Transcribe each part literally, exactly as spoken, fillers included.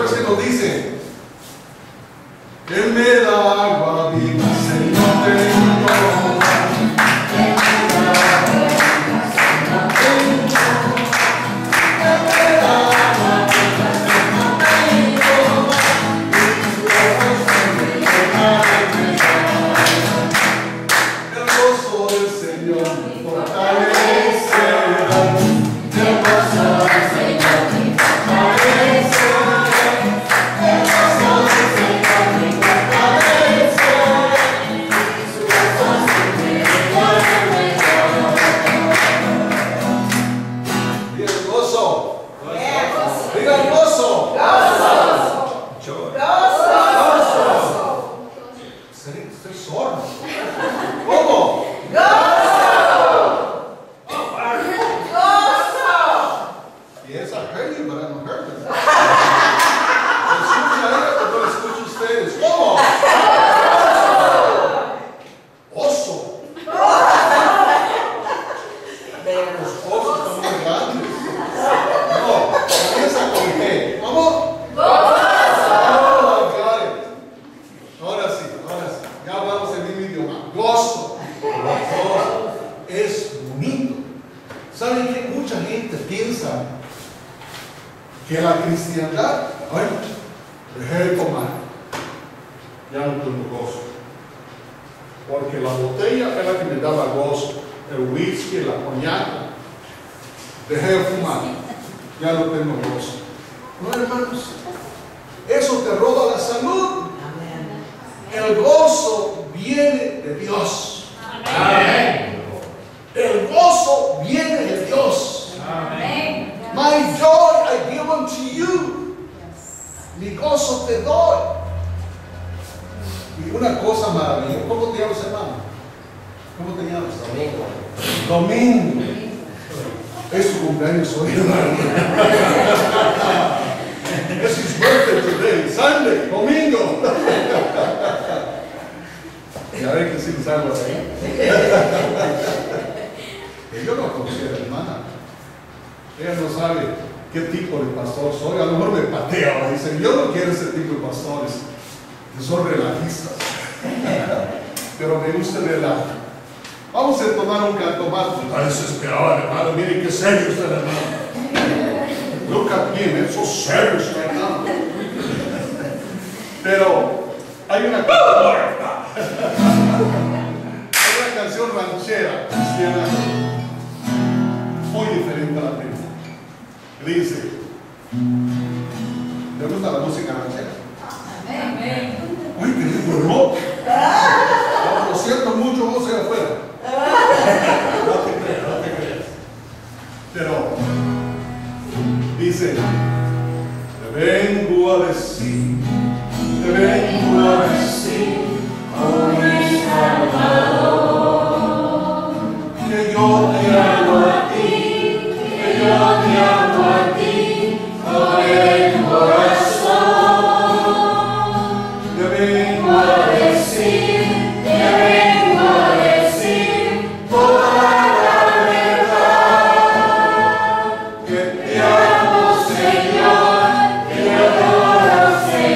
versículo dice: Él me da agua viva, Señor, tengo. Que la cristiandad, bueno, dejé de tomar, ya no tengo gozo, porque la botella es la que me daba gozo, el whisky, la coñac, dejé de fumar, ya no tengo gozo. No, hermanos, eso te roba la salud. El gozo viene de Dios. Amén. El gozo viene de Dios. Amén. My joy I give unto you. Mi gozo te doy. Y una cosa maravillosa. ¿Cómo te llamas, hermano? ¿Cómo te llamas? Domingo. Domingo. Es su cumpleaños hoy, hermano. Es his birthday today, Sunday, domingo. Ya ve que sí les hago así. Yo no conocía a la hermana. Ella no sabe qué tipo de pastor soy. A lo mejor me patea. Dicen, yo no quiero ese tipo de pastores que son relajistas. Pero me gusta el relajo. Vamos a tomar un canto más. Está desesperado, hermano. Miren qué serio está el hermano. Look at me, man. So serious right now. Pero hay una hay una canción ranchera cristiana muy diferente a la primera. Dice, ¿le gusta la música ranchera? Amén. Ay, qué lindo, ¿no? No, lo siento mucho, vos allá afuera. No te creas, no te creas. Pero dice, te vengo a decir, te vengo a decir, oh mi Salvador, que yo te amo a ti, que yo te amo a ti, con el corazón. Te vengo a decir, te vengo a decir, toda la verdad, que te amo, Señor, que te adoro, Señor.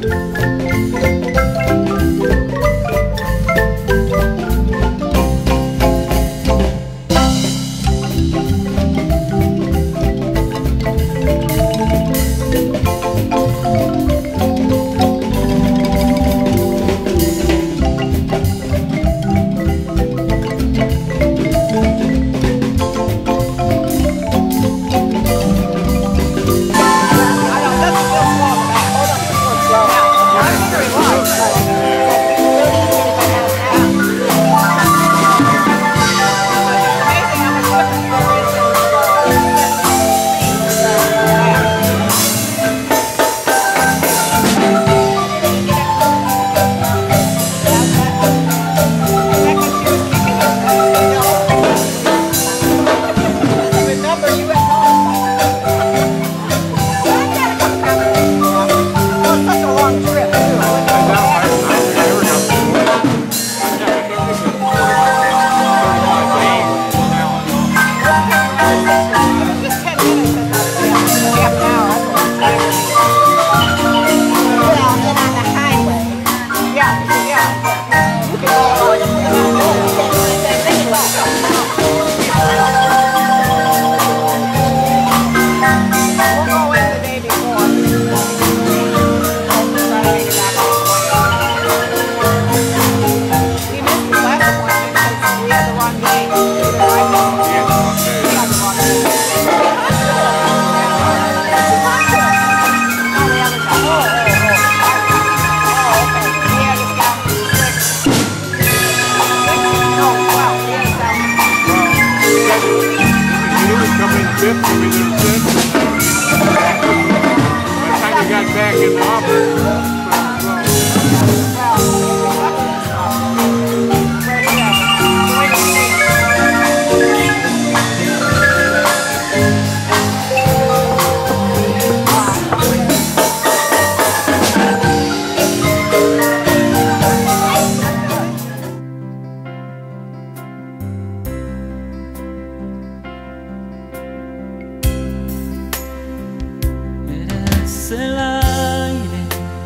El aire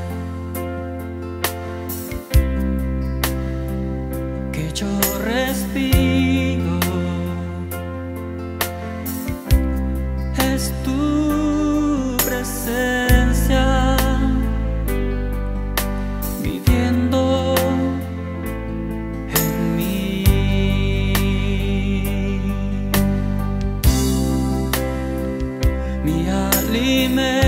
que yo respiro es tu presencia viviendo en mí. Mi alimento